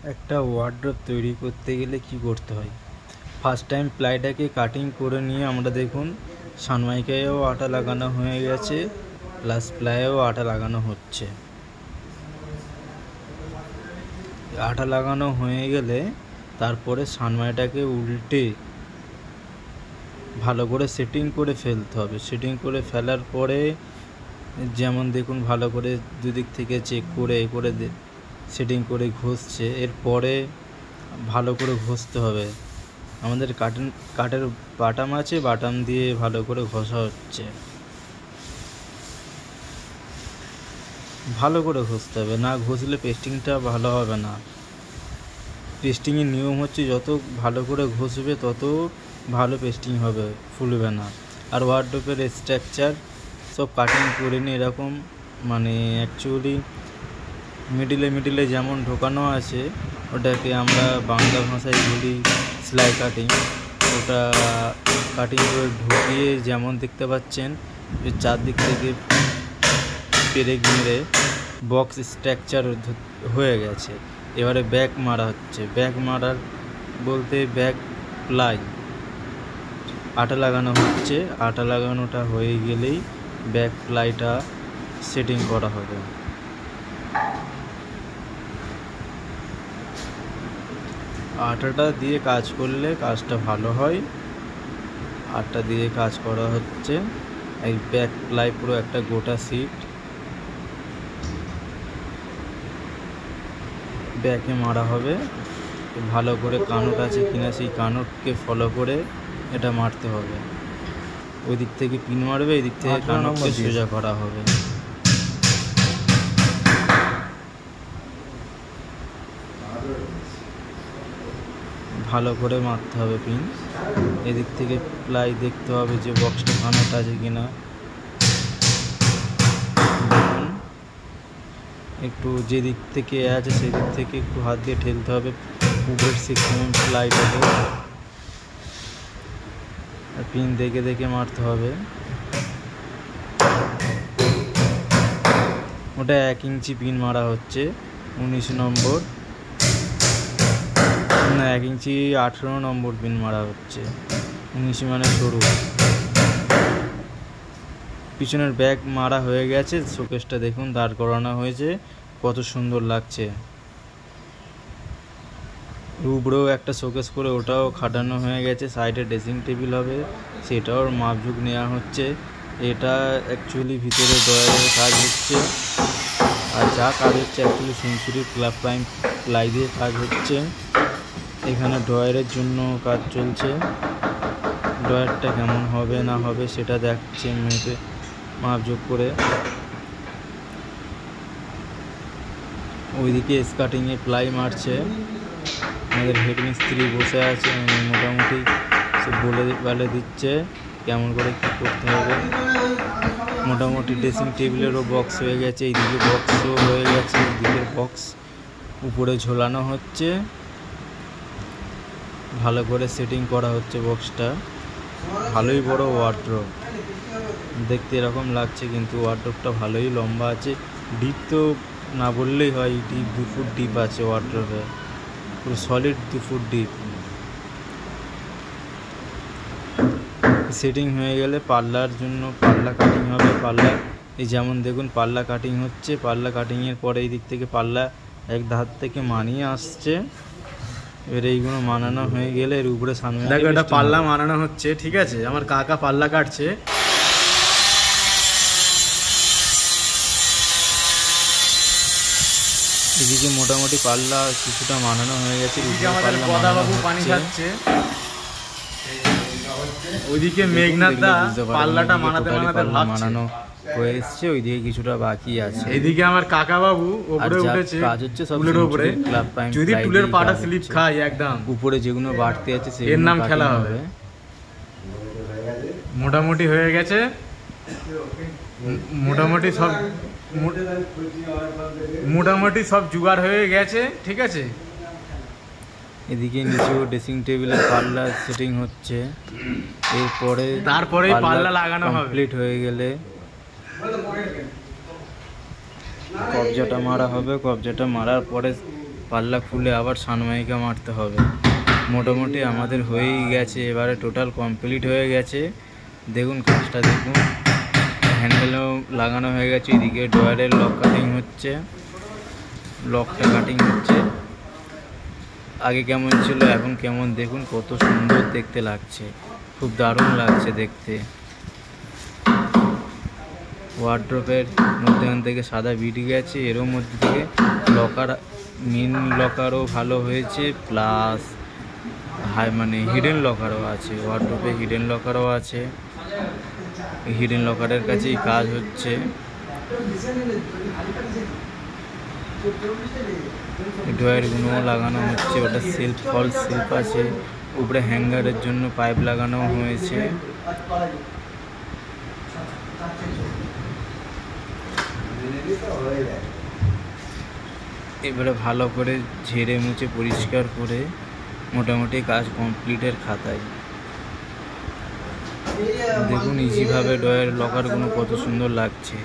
একটা ওয়ার্ড্রপ তৈরি করতে গেলে কি করতে হয়? ফার্স্ট টাইম প্লাইটাকে কাটিং করে নিয়ে আমরা দেখুন সানমাইকায়ও আটা লাগানো হয়ে গেছে, প্লাস প্লাইয়েও আটা লাগানো হচ্ছে। আটা লাগানো হয়ে গেলে তারপরে সানমাইটাকে উল্টে ভালো করে সেটিং করে ফেলতে হবে। সেটিং করে ফেলার পরে যেমন দেখুন ভালো করে দুদিক থেকে চেক করে সেটিং করে ঘষছে। এরপরে ভালো করে ঘষতে হবে। আমাদের কাঠের বাটাম আছে, বাটাম দিয়ে ভালো করে ঘষা হচ্ছে। ভালো করে ঘষতে হবে, না ঘষলে পেস্টিংটা ভালো হবে না। পেস্টিংয়ের নিয়ম হচ্ছে যত ভালো করে ঘষবে তত ভালো পেস্টিং হবে, ফুলবে না। আর ওয়ার্ডরোবের স্ট্রাকচার সব কাটিং করে নিয়ে এরকম মানে অ্যাকচুয়ালি মিডিলে যেমন ঢোকানো আছে ওটাকে আমরা বাংলা ভাষায় বলি সেলাই কাটিং। ওটা কাটিং করে ঢুকিয়ে যেমন দেখতে পাচ্ছেন যে চারদিক থেকে পেরেক মেরে বক্স স্ট্রাকচার হয়ে গেছে। এবারে ব্যাক মারা হচ্ছে। ব্যাক মারার বলতে ব্যাক প্লাই আটা লাগানো হচ্ছে। আটা লাগানোটা হয়ে গেলেই ব্যাক প্লাইটা সেটিং করা হবে। আটাটা দিয়ে কাজ করলে কাজটা ভালো হয়। আটা দিয়ে কাজ করা হচ্ছে। এই ব্যাক প্লাই পুরো একটা গোটা সিট ব্যাকে মারা হবে। ভালো করে কানট আছে কিনা সেই কানটকে ফলো করে এটা মারতে হবে। ওই দিক থেকে পিন মারবে, এই দিক থেকে কানটকে সোজা করা হবে। ভালো করে মারতে হবে পিন। এদিক থেকে প্লাই দেখতে হবে যে বক্সটা কানট আছে কিনা। দেখুন একটু যেদিক থেকে আছে সেদিক থেকে একটু হাত দিয়ে ঠেলতে হবে উপরের 6 mm প্লাইটাকে। আর পিন দেখে মারতে হবে। ওটা 1 ইঞ্চি পিন মারা হচ্ছে 19 নম্বর, না 1 ইঞ্চি 18 নম্বর পিন মারা হচ্ছে। 19 মানে সরু। পিছনের ব্যাগ মারা হয়ে গেছে। শোকেসটা দেখুন দাঁড় করানো হয়েছে, কত সুন্দর লাগছে। উপরেও একটা শোকেস করে ওটাও খাটানো হয়ে গেছে। সাইডে ড্রেসিং টেবিল হবে, সেটাও মাপঝুক নেওয়া হচ্ছে। এটা অ্যাকচুয়ালি ভিতরে ড্রয়ারের কাজ হচ্ছে। আর যা কাজ হচ্ছে অ্যাকচুয়ালি সেঞ্চুরি প্লাই দিয়ে কাজ হচ্ছে। এখানে ড্রয়ারের জন্য কাজ চলছে। ড্রয়ারটা কেমন হবে না হবে সেটা দেখছে মেপে মাপঝোক করে। ওইদিকে স্কার্টিংয়ে প্লাই মারছে। আমাদের হেড মিস্ত্রি বসে আছে, মোটামুটি সে বলে দিচ্ছে কেমন করে কী করতে হবে। মোটামুটি ড্রেসিং টেবিলেরও বক্স হয়ে গেছে, এইদিকে বক্সও হয়ে গেছে। এইদিকের বক্স উপরে ঝোলানো হচ্ছে, ভালো করে সেটিং করা হচ্ছে বক্সটা। ভালোই বড় ওয়ার্ডরোব, দেখতে এরকম লাগছে কিন্তু ওয়ার্ডরোবটা ভালোই লম্বা আছে। ডিপ তো না বললেই হয়, ডিপ 2 ফুট ডিপ আছে ওয়ার্ডরোবে, পুরো সলিড 2 ফুট ডিপ। সেটিং হয়ে গেলে পাল্লার জন্য পাল্লা কাটিং হবে। পাল্লা এই যেমন দেখুন পাল্লা কাটিং হচ্ছে। পাল্লা কাটিংয়ের পরে এই দিক থেকে পাল্লা এক ধার থেকে মানিয়ে আসছে। এবার এইগুলো মানানো হয়ে গেলে এর উপরে সামনে দেখো এটা পাল্লা মানানো হচ্ছে। ঠিক আছে, আমার কাকা পাল্লা কাটছে। এদিকে মোটামুটি পাল্লা কিছুটা মানানো হয়ে গেছে। পানি খাচ্ছে। ওইদিকে মেঘনাথদা পাল্লাটা মানানো হয়ে এসছে, ওইদিকে কিছুটা বাকি আছে। এইদিকে আমার কাকা বাবু উপরে উঠেছে, কাজ হচ্ছে সব টুলের উপরে। যদি টুলের পাটা স্লিপ খায় একদম উপরে যেগুলো বাড়তে আছে এর নাম খেলা হবে। মোটামুটি হয়ে গেছে, মোটামুটি সব জোগাড় হয়ে গেছে। ঠিক আছে, এদিকে নিচেও ড্রেসিং টেবিলের পাল্লা সেটিং হচ্ছে। তারপরে পাল্লা লাগানো হবে। কমপ্লিট হয়ে গেলে কবজাটা মারা হবে। কবজাটা মারার পরে পাল্লা খুলে আবার সানমাইকা মারতে হবে। মোটামুটি আমাদের হয়েই গেছে, এবারে টোটাল কমপ্লিট হয়ে গেছে। দেখুন কাজটা দেখুন, হ্যান্ডেলও লাগানো হয়ে গেছে। এদিকে ডয়ারের লক কাটিং হচ্ছে, লকটা কাটিং হচ্ছে। আগে কেমন ছিল এখন কেমন দেখুন, কত সুন্দর দেখতে লাগছে, খুব দারুণ লাগছে দেখতে। ওয়ার্ড্রপের মধ্যখান থেকে সাদা বিট গেছে, এরও মধ্যে থেকে লকার, মেন লকারও ভালো হয়েছে, প্লাস মানে হিডেন লকারও আছে। ওয়ার্ড্রপে হিডেন লকারও আছে, হিডেন লকারের কাছেই কাজ হচ্ছে। ডয়ারগুলো লাগানো হচ্ছে, ওটা সেলফ, ফলস সেলফ আছে। উপরে হ্যাঙ্গারের জন্য পাইপ লাগানো হয়েছে। এবারে ভালো করে ঝেড়ে মুছে পরিষ্কার করে মোটামুটি কাজ কমপ্লিটের খাতায়। দেখুন ইজিভাবে ডয়ার লকারগুলো কত সুন্দর লাগছে।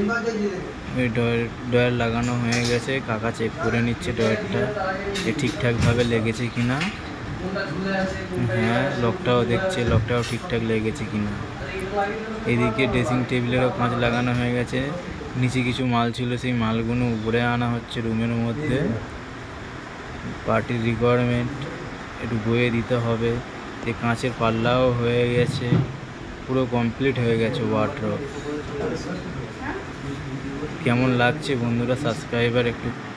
ডয়ার লাগানো হয়ে গেছে, কাকা চেক করে নিচ্ছে ডয়ারটা যে ঠিকঠাকভাবে লেগেছে কিনা। হ্যাঁ, লকটাও দেখছে, লকটাও ঠিকঠাক লেগেছে কিনা। এদিকে ড্রেসিং টেবিলেরও কাঁচ লাগানো হয়ে গেছে। নিচে কিছু মাল ছিল, সেই মালগুলো উপরে আনা হচ্ছে রুমের মধ্যে। পার্টির রিকোয়ারমেন্ট একটু বয়ে দিতে হবে। এই কাঁচের পাল্লাও হয়ে গেছে, পুরো কমপ্লিট হয়ে গেছে ওয়ার্ড্রপ। কেমন লাগছে বন্ধুরা, সাবস্ক্রাইবার একটু